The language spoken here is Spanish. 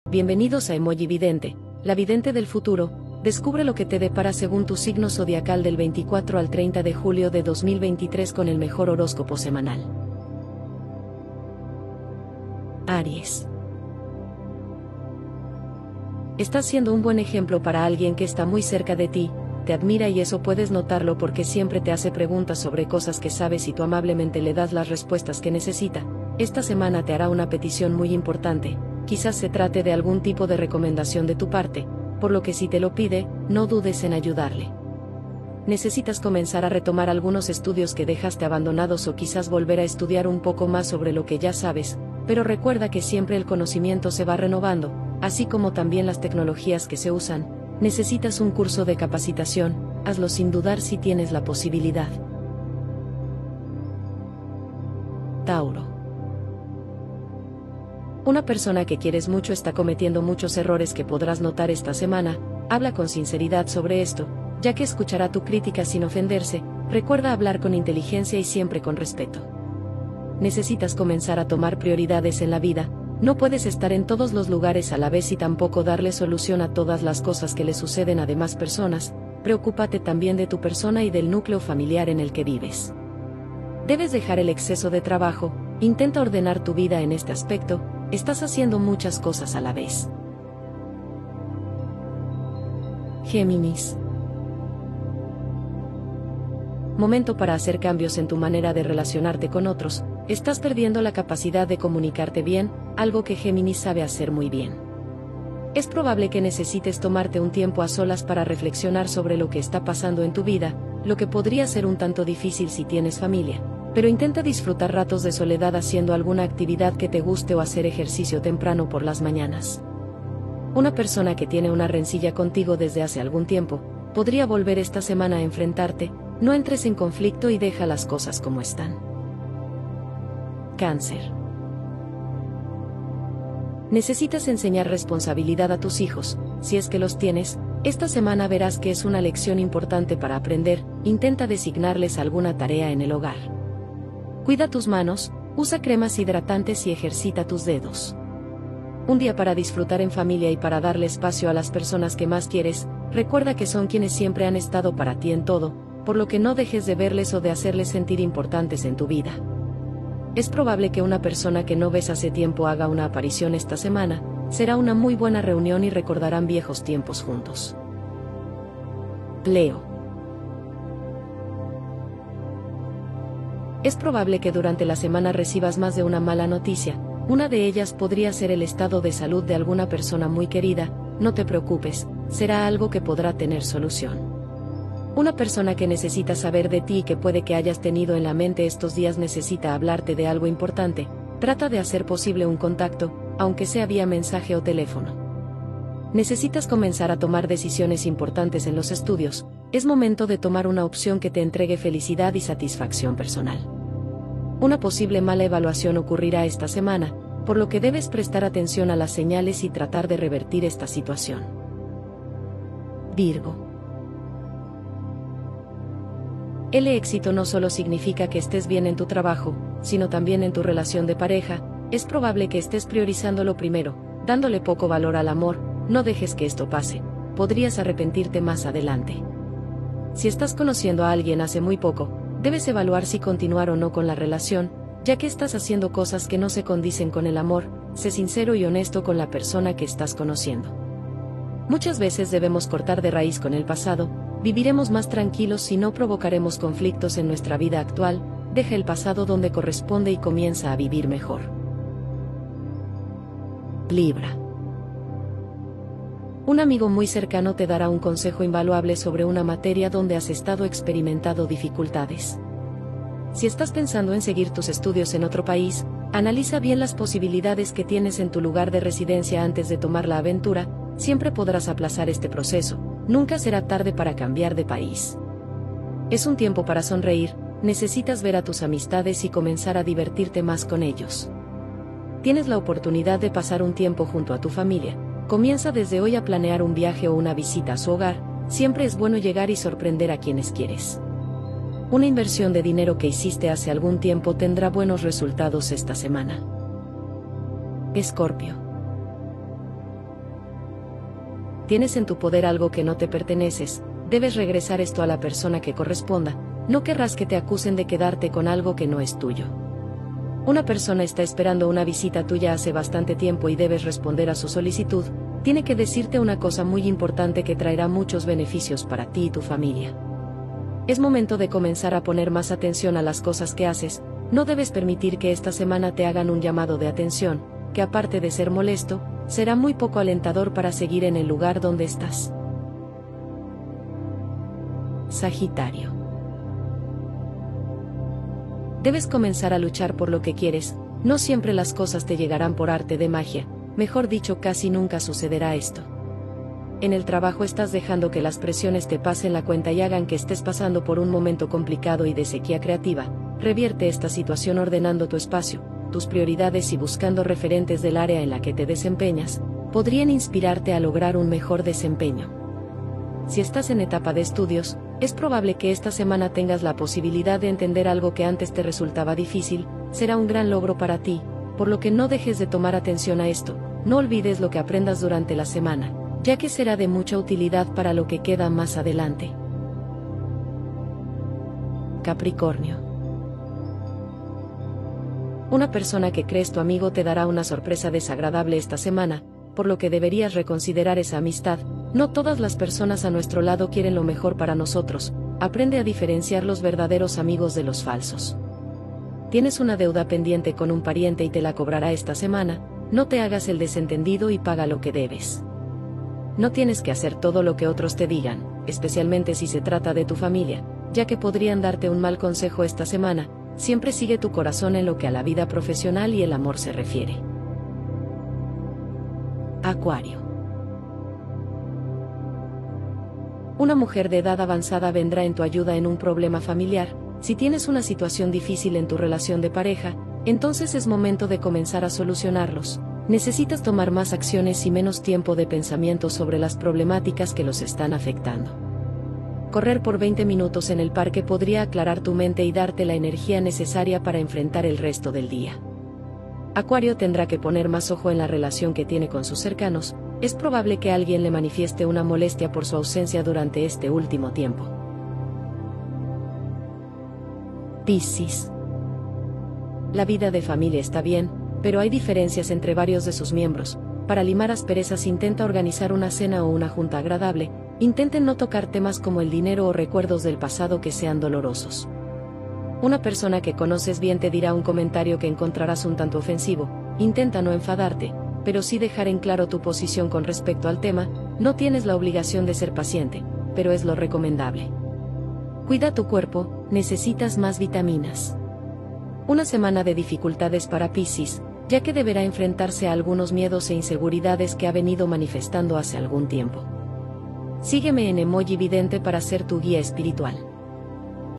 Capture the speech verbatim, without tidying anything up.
Bienvenidos a Emoji Vidente, la vidente del futuro. Descubre lo que te depara según tu signo zodiacal del veinticuatro al treinta de julio de dos mil veintitrés con el mejor horóscopo semanal. Aries. Estás siendo un buen ejemplo para alguien que está muy cerca de ti, te admira y eso puedes notarlo porque siempre te hace preguntas sobre cosas que sabes y tú amablemente le das las respuestas que necesita. Esta semana te hará una petición muy importante, quizás se trate de algún tipo de recomendación de tu parte, por lo que si te lo pide, no dudes en ayudarle. Necesitas comenzar a retomar algunos estudios que dejaste abandonados o quizás volver a estudiar un poco más sobre lo que ya sabes, pero recuerda que siempre el conocimiento se va renovando, así como también las tecnologías que se usan. Necesitas un curso de capacitación, hazlo sin dudar si tienes la posibilidad. Tauro. Una persona que quieres mucho está cometiendo muchos errores que podrás notar esta semana. Habla con sinceridad sobre esto, ya que escuchará tu crítica sin ofenderse. Recuerda hablar con inteligencia y siempre con respeto. Necesitas comenzar a tomar prioridades en la vida. No puedes estar en todos los lugares a la vez y tampoco darle solución a todas las cosas que le suceden a demás personas. Preocúpate también de tu persona y del núcleo familiar en el que vives. Debes dejar el exceso de trabajo. Intenta ordenar tu vida en este aspecto. Estás haciendo muchas cosas a la vez. Géminis. Momento para hacer cambios en tu manera de relacionarte con otros. Estás perdiendo la capacidad de comunicarte bien, algo que Géminis sabe hacer muy bien. Es probable que necesites tomarte un tiempo a solas para reflexionar sobre lo que está pasando en tu vida, lo que podría ser un tanto difícil si tienes familia. Pero intenta disfrutar ratos de soledad haciendo alguna actividad que te guste o hacer ejercicio temprano por las mañanas. Una persona que tiene una rencilla contigo desde hace algún tiempo, podría volver esta semana a enfrentarte. No entres en conflicto y deja las cosas como están. Cáncer. Necesitas enseñar responsabilidad a tus hijos, si es que los tienes. Esta semana verás que es una lección importante para aprender. Intenta designarles alguna tarea en el hogar. Cuida tus manos, usa cremas hidratantes y ejercita tus dedos. Un día para disfrutar en familia y para darle espacio a las personas que más quieres. Recuerda que son quienes siempre han estado para ti en todo, por lo que no dejes de verles o de hacerles sentir importantes en tu vida. Es probable que una persona que no ves hace tiempo haga una aparición esta semana. Será una muy buena reunión y recordarán viejos tiempos juntos. Leo. Es probable que durante la semana recibas más de una mala noticia. Una de ellas podría ser el estado de salud de alguna persona muy querida. No te preocupes, será algo que podrá tener solución. Una persona que necesita saber de ti y que puede que hayas tenido en la mente estos días necesita hablarte de algo importante. Trata de hacer posible un contacto, aunque sea vía mensaje o teléfono. Necesitas comenzar a tomar decisiones importantes en los estudios. Es momento de tomar una opción que te entregue felicidad y satisfacción personal. Una posible mala evaluación ocurrirá esta semana, por lo que debes prestar atención a las señales y tratar de revertir esta situación. Virgo. El éxito no solo significa que estés bien en tu trabajo, sino también en tu relación de pareja. Es probable que estés priorizando lo primero, dándole poco valor al amor. No dejes que esto pase, podrías arrepentirte más adelante. Si estás conociendo a alguien hace muy poco, debes evaluar si continuar o no con la relación, ya que estás haciendo cosas que no se condicen con el amor. Sé sincero y honesto con la persona que estás conociendo. Muchas veces debemos cortar de raíz con el pasado. Viviremos más tranquilos si no provocaremos conflictos en nuestra vida actual. Deja el pasado donde corresponde y comienza a vivir mejor. Libra. Un amigo muy cercano te dará un consejo invaluable sobre una materia donde has estado experimentando dificultades. Si estás pensando en seguir tus estudios en otro país, analiza bien las posibilidades que tienes en tu lugar de residencia antes de tomar la aventura. Siempre podrás aplazar este proceso. Nunca será tarde para cambiar de país. Es un tiempo para sonreír. Necesitas ver a tus amistades y comenzar a divertirte más con ellos. Tienes la oportunidad de pasar un tiempo junto a tu familia. Comienza desde hoy a planear un viaje o una visita a su hogar. Siempre es bueno llegar y sorprender a quienes quieres. Una inversión de dinero que hiciste hace algún tiempo tendrá buenos resultados esta semana. Escorpio. tienes en tu poder algo que no te perteneces, debes regresar esto a la persona que corresponda, no querrás que te acusen de quedarte con algo que no es tuyo. Una persona está esperando una visita tuya hace bastante tiempo y debes responder a su solicitud, tiene que decirte una cosa muy importante que traerá muchos beneficios para ti y tu familia. Es momento de comenzar a poner más atención a las cosas que haces, no debes permitir que esta semana te hagan un llamado de atención, que aparte de ser molesto, será muy poco alentador para seguir en el lugar donde estás. Sagitario. Debes comenzar a luchar por lo que quieres, no siempre las cosas te llegarán por arte de magia, mejor dicho, casi nunca sucederá esto. En el trabajo estás dejando que las presiones te pasen la cuenta y hagan que estés pasando por un momento complicado y de sequía creativa. Revierte esta situación ordenando tu espacio, tus prioridades y buscando referentes del área en la que te desempeñas, podrían inspirarte a lograr un mejor desempeño. Si estás en etapa de estudios, es probable que esta semana tengas la posibilidad de entender algo que antes te resultaba difícil, será un gran logro para ti, por lo que no dejes de tomar atención a esto, no olvides lo que aprendas durante la semana, ya que será de mucha utilidad para lo que queda más adelante. Capricornio. Una persona que crees tu amigo te dará una sorpresa desagradable esta semana, por lo que deberías reconsiderar esa amistad. No todas las personas a nuestro lado quieren lo mejor para nosotros, aprende a diferenciar los verdaderos amigos de los falsos. Tienes una deuda pendiente con un pariente y te la cobrará esta semana, no te hagas el desentendido y paga lo que debes. No tienes que hacer todo lo que otros te digan, especialmente si se trata de tu familia, ya que podrían darte un mal consejo esta semana. Siempre sigue tu corazón en lo que a la vida profesional y el amor se refiere. Acuario. Una mujer de edad avanzada vendrá en tu ayuda en un problema familiar. Si tienes una situación difícil en tu relación de pareja, entonces es momento de comenzar a solucionarlos. Necesitas tomar más acciones y menos tiempo de pensamiento sobre las problemáticas que los están afectando. Correr por veinte minutos en el parque podría aclarar tu mente y darte la energía necesaria para enfrentar el resto del día. Acuario tendrá que poner más ojo en la relación que tiene con sus cercanos, es probable que alguien le manifieste una molestia por su ausencia durante este último tiempo. Piscis. La vida de familia está bien, pero hay diferencias entre varios de sus miembros. Para limar asperezas intenta organizar una cena o una junta agradable, intenten no tocar temas como el dinero o recuerdos del pasado que sean dolorosos. Una persona que conoces bien te dirá un comentario que encontrarás un tanto ofensivo, intenta no enfadarte, pero sí dejar en claro tu posición con respecto al tema. No tienes la obligación de ser paciente, pero es lo recomendable. Cuida tu cuerpo, necesitas más vitaminas. Una semana de dificultades para Piscis, ya que deberá enfrentarse a algunos miedos e inseguridades que ha venido manifestando hace algún tiempo. Sígueme en Emoji Vidente para ser tu guía espiritual.